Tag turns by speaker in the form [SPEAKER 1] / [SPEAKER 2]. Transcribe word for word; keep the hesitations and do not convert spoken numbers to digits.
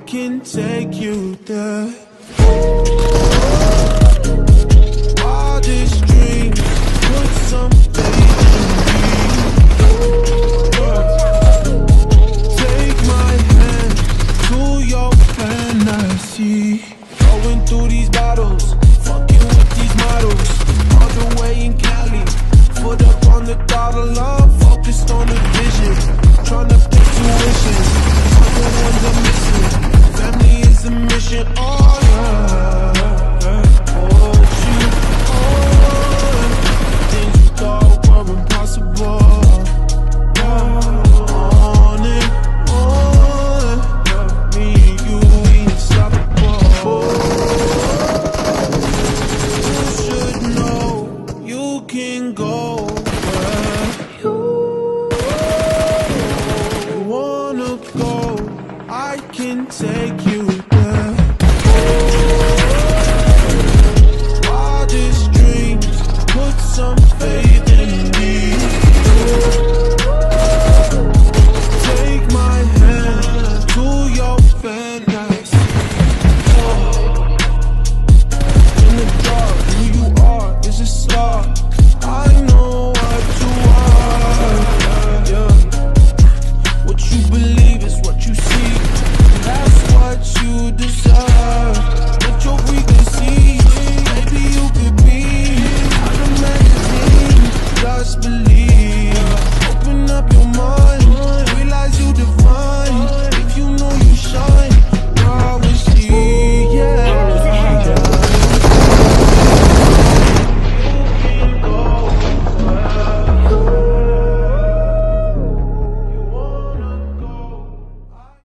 [SPEAKER 1] can take you there. Wildest dream, put some faith in me. Take my hand to your fantasy. Going through these battles, fucking with these models. On the way in Cali, foot up on the throttle, love, focused on the vision. Tryna pay tuition, I'm the ones I'm missing. Family is a mission, oh yeah.